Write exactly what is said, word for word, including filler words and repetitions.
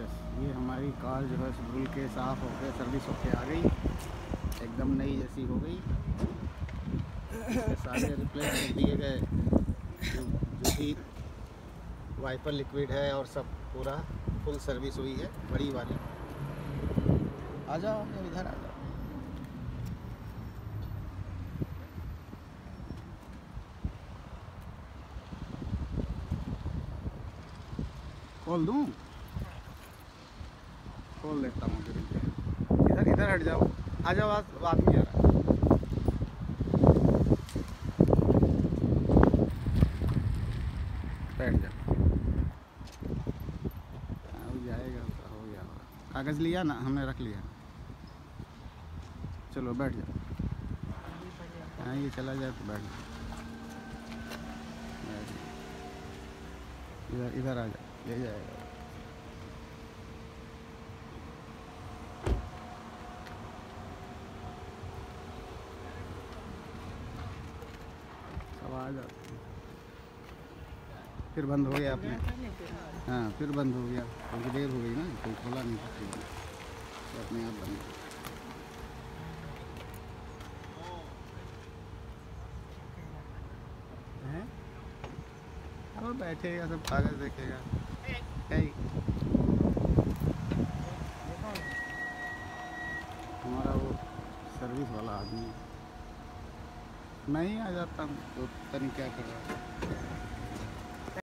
Yes, ये हमारी car जो है धुल के साफ़ हो के सर्विस होके आ गई, एकदम नई जैसी हो गई। सारे रिप्लेस कर दिए गए, जो जो भी वाइपर लिक्विड है और सब पूरा फुल सर्विस हुई है बड़ी वाली। आ जाओ इधर आ जाओ। खोल दूँ? खोल देता हूँ फिर। इधर इधर हट जाओ, आ जाओ। आज आदमी आ रहा है। बैठ जाओ। हो जाएगा, हो गया। कागज़ लिया ना, हमने रख लिया। चलो बैठ जाओ। हाँ, ये चला जाए तो बैठ जाओ। इधर इधर आ जाओ, ले जाएगा। सब आ जाओ। फिर बंद हो गया अपने। हाँ, फिर बंद हो गया, क्योंकि देर हो गई ना, कोई खोला नहीं था, तो अपने आप बंद। हैं? अब बैठेगा, सब कागज़ देखेगा। हमारा वो सर्विस वाला आदमी, मैं ही आ जाता हूँ तो पता नहीं क्या कर रहा है।